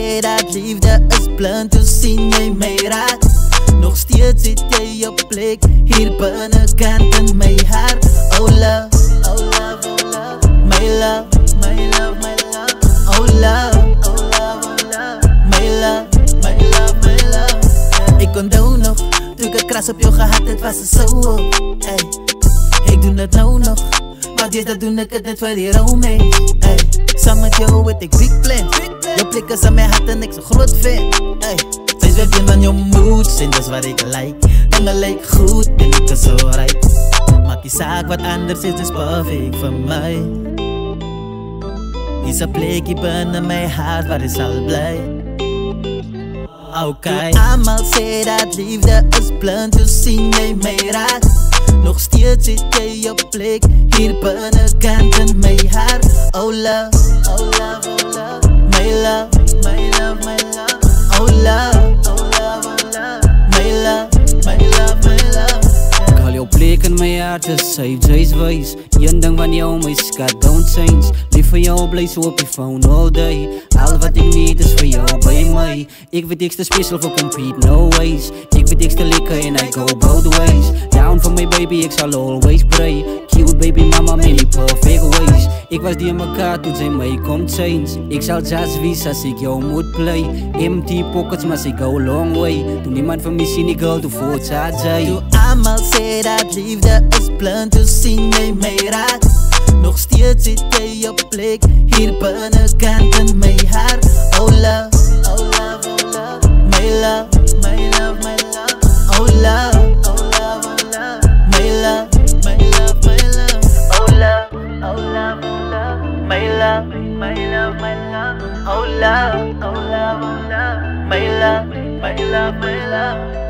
sê dat liefde is blind, toe sien jy my raak. Nog steeds zit jy op plek, hier binnenkant in my hart. Oh love, oh love, oh love, my love, my love, my love. Oh love, oh love, oh love, my love, my love, my love. Ik onthou nog, toen ik het kras op jou gehad, het was zo op. Ik doe het nou nog, maar deze doe ik het net voor die romance. Samen met jou weet ik big plan. Je blik is aan mijn hart en ik zo groot fan. Zij zweeft in van je moed, en dat is wat ik like. Dingen lijkt goed en ik is zo rijk. Maak je zaak wat anders is, dus perfect voor mij. Is een plekje binnen mijn hart waar is al blij. Okay. Allemaal sê dat liefde is blind, toe sien jy my raak. Nog steeds zit jy op plek, hier binnenkant in my hart. Oh love, oh love, oh love, my love, my love, my love. Oh love, oh love, oh love, my love, my love, my love. Ik haal jou plek in my hart, is safe, jy's wise. Een ding van jou, my skat, don't change. Lief voor jou, bly so op je phone all day. Al wat ik niet is voor jou, bij mij. Ik weet ik te special voor compete, no ways. Ik weet ik te lekker en I go both ways. Down for my baby, ik zal always pray. Cute baby mama, many perfect ways. Ik was die in mekaar toen zij mij komt change. Ik zal just wees als ik jou moet play. Empty pockets, maar ik go long way. Toen niemand van mij zien, ik girl, toen voortzaat zij. Toe allemaal sê dat liefde is blind, toe sien jy my raak. Nog steeds zit jy op plek, hier binnenkant in my hart. Oh love, oh love, oh love, my love, my love, my love. Oh love, oh love, oh love, my love, my love, my love. Oh love, oh love, oh love, my love, my love, my love. Oh love, oh love, oh love, my love, my love, my love.